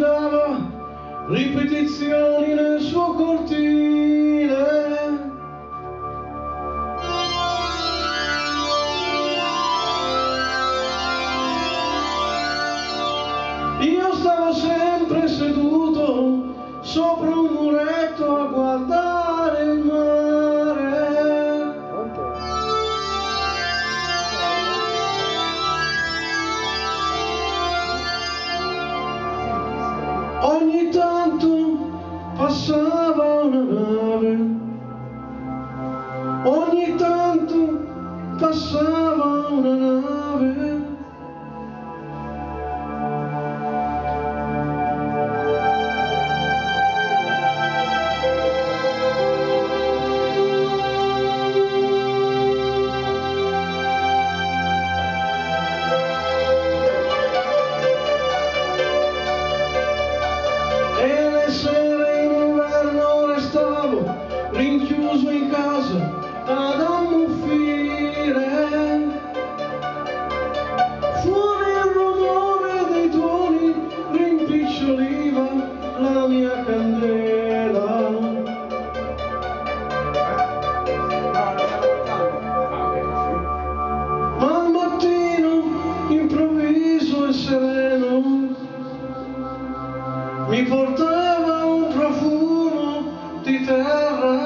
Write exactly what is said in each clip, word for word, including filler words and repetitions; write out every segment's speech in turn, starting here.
dava ripetizioni nel suo cortile. Io stavo sempre seduto sopra un muretto a guardare il mare. Ogni tanto passava una nave, ogni tanto passava una nave. Rinchiuso in casa ad ammuffire, fuori il rumore dei tuoni rimpiccioliva la mia candela. Ma al mattino improvviso e sereno mi portava un profumo di terra.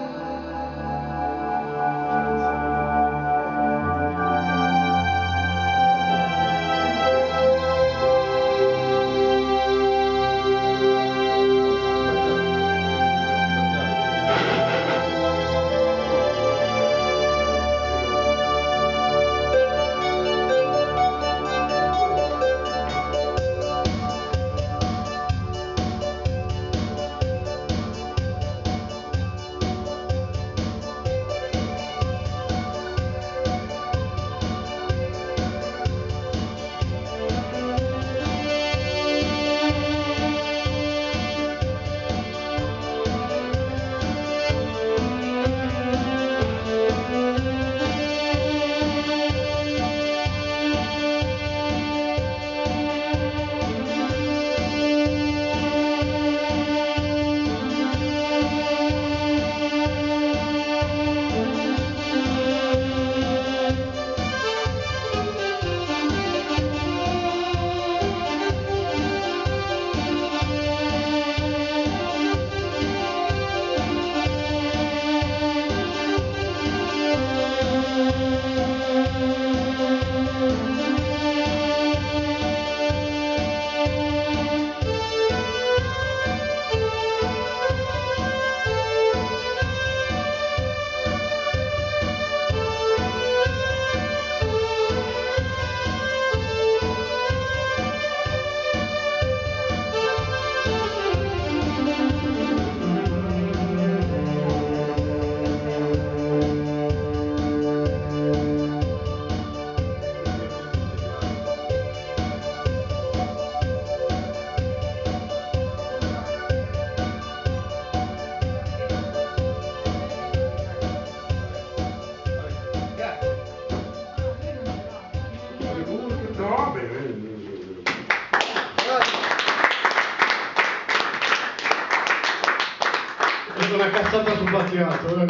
Una cazzata sul battiato, eh.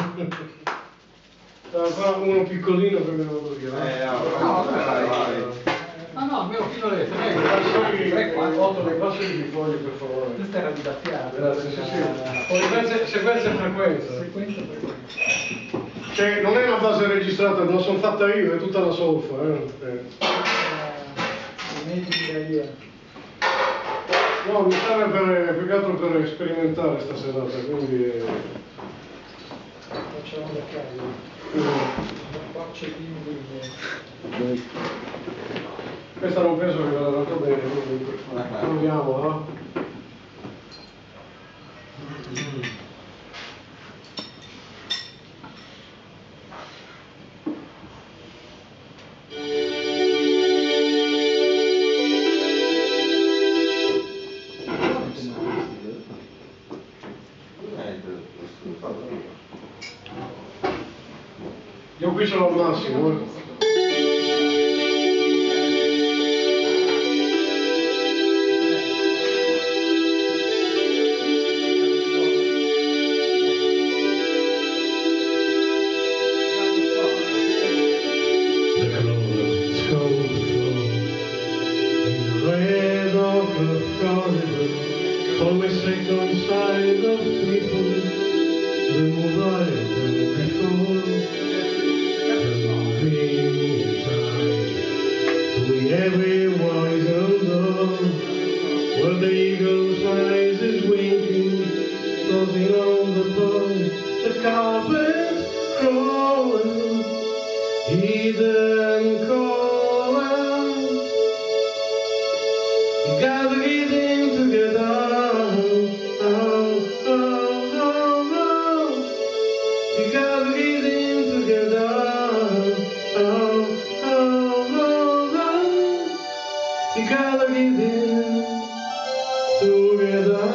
Ancora uno piccolino che me lo devo dire. Eh, no, no, dai, dai. No, no, almeno fino alle tre, quattro, le prossime di foglie, per favore. Questa era di battiato. Grazie, sì, sì. Sequenza, sequenza e frequenza. Sequenza e frequenza. Cioè, non è una base registrata, me la sono fatta io, è tutta la solfa, eh. eh. No, mi serve per, più che altro per sperimentare sta serata, quindi... Eh... Facciamo da caso. Qua c'è quindi... Questa non penso che vada tanto bene, quindi proviamo, no? Io qui ce l'ho al massimo, eh. corridor, always second side of people, the more I than before. There's been a time when everyone is undone, where the eagle's eyes is winking, closing on the bone, the carpet crawling, hidden calling. You gotta get in together. Oh, oh, oh, oh. You gotta get in together. Oh, oh, oh, oh. You gotta get in together.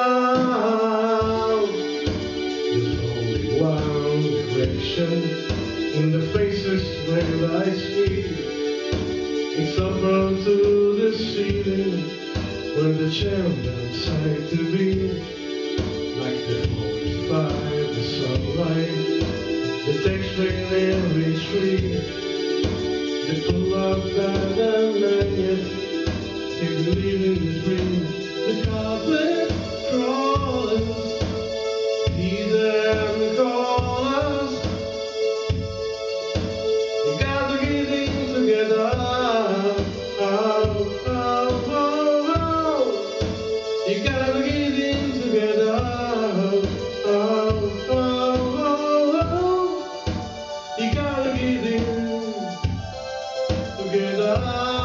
There's only one direction in the faces where I see. It's up onto the ceiling where the cherubim decide to be. Like the forty-five, the sunlight, the texture in every tree. They pull up by the magnet, they believe in the dream. The carpet crawlers, hidden callers. You gotta get in together. Oh, oh, oh, oh. You gotta get in together. Oh, oh, oh, oh. You gotta get in together.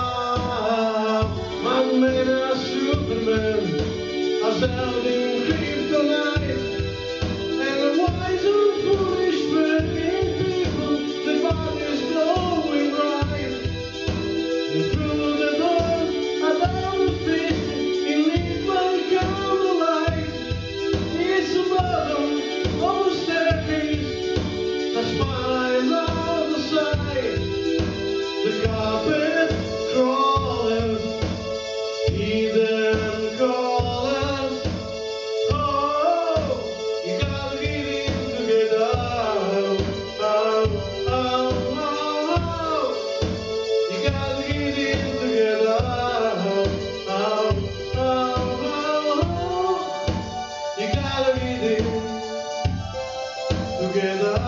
Man made a Superman, a sounding kryptonite, and a wise and foolish praying people, the bodies glowing bright. And through the door, about the feet, in lit by candlelight, it's the bottom of the staircase, the spine of the side, the carpet crawlers, hidden callers. Oh, you gotta get in together. Oh, oh, oh, oh. You gotta get in together. Oh, oh, oh, oh. You gotta get in together.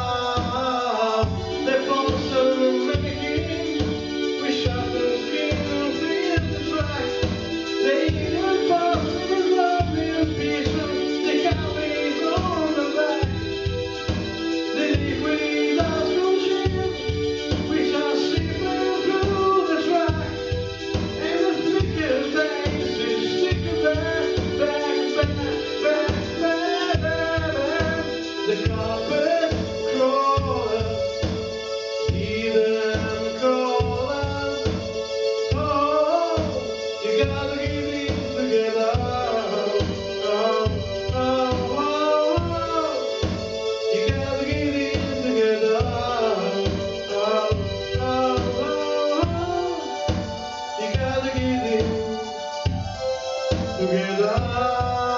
The folks are making, we shot the skin and feel the track. They even pass the loving pieces, the cowboys on the back. The liquid has gone chill, which are slipping through the track. And the flicker takes its sticker back, back, back, back, back, back, back. The carpet crawlers, hidden callers. Oh, you gotta get in together. Oh, oh, oh, oh. You gotta get in together. Oh, oh, oh, oh. You gotta get in together.